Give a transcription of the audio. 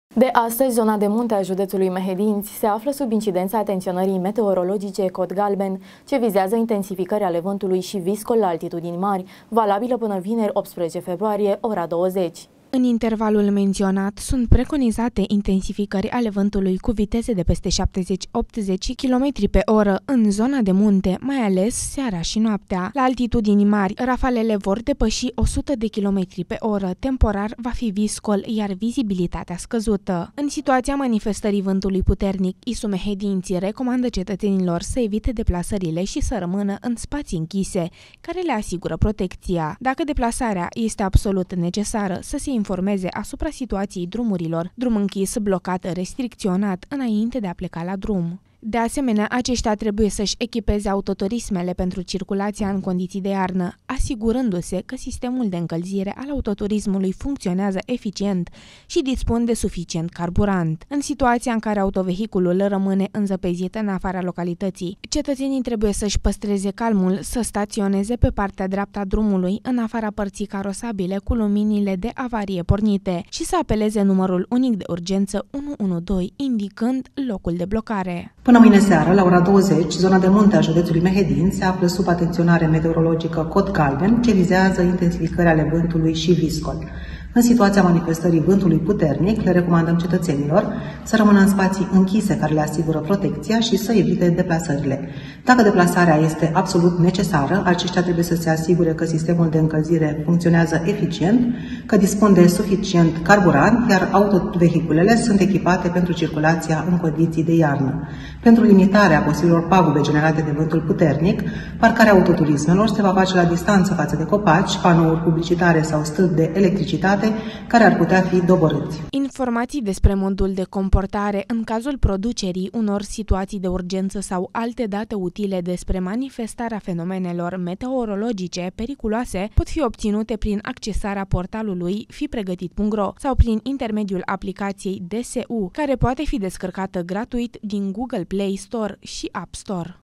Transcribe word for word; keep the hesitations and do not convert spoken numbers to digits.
De astăzi, zona de munte a județului Mehedinți se află sub incidența atenționării meteorologice cod galben, ce vizează intensificări ale vântului și viscol la altitudini mari, valabilă până vineri optsprezece februarie, ora douăzeci. În intervalul menționat sunt preconizate intensificări ale vântului cu viteze de peste șaptezeci - optzeci kilometri pe oră în zona de munte, mai ales seara și noaptea. La altitudini mari, rafalele vor depăși o sută de kilometri pe oră, temporar va fi viscol, iar vizibilitatea scăzută. În situația manifestării vântului puternic, I S U Mehedinți recomandă cetățenilor să evite deplasările și să rămână în spații închise, care le asigură protecția. Dacă deplasarea este absolut necesară, să se informeze asupra situației drumurilor, drum închis, blocat, restricționat, înainte de a pleca la drum. De asemenea, aceștia trebuie să-și echipeze autoturismele pentru circulația în condiții de iarnă, asigurându-se că sistemul de încălzire al autoturismului funcționează eficient și dispun de suficient carburant. În situația în care autovehiculul rămâne înzăpezit în afara localității, cetățenii trebuie să-și păstreze calmul, să staționeze pe partea dreaptă a drumului, în afara părții carosabile cu luminile de avarie pornite și să apeleze numărul unic de urgență unu unu doi, indicând locul de blocare. Până mâine seară, la ora douăzeci, zona de munte a județului Mehedinți se află sub atenționare meteorologică cod galben, ce vizează intensificări ale vântului și viscol. În situația manifestării vântului puternic, le recomandăm cetățenilor să rămână în spații închise care le asigură protecția și să evite deplasările. Dacă deplasarea este absolut necesară, aceștia trebuie să se asigure că sistemul de încălzire funcționează eficient, că dispun de suficient carburant, iar autovehiculele sunt echipate pentru circulația în condiții de iarnă. Pentru limitarea posibilor pagube generate de vântul puternic, parcarea autoturismelor se va face la distanță față de copaci, panouri publicitare sau stâlpi de electricitate care ar putea fi doborâți. Informații despre modul de comportare în cazul producerii unor situații de urgență sau alte date utile despre manifestarea fenomenelor meteorologice periculoase pot fi obținute prin accesarea portalului fi pregătit punct ro sau prin intermediul aplicației D S U, care poate fi descărcată gratuit din Google Play Store și App Store.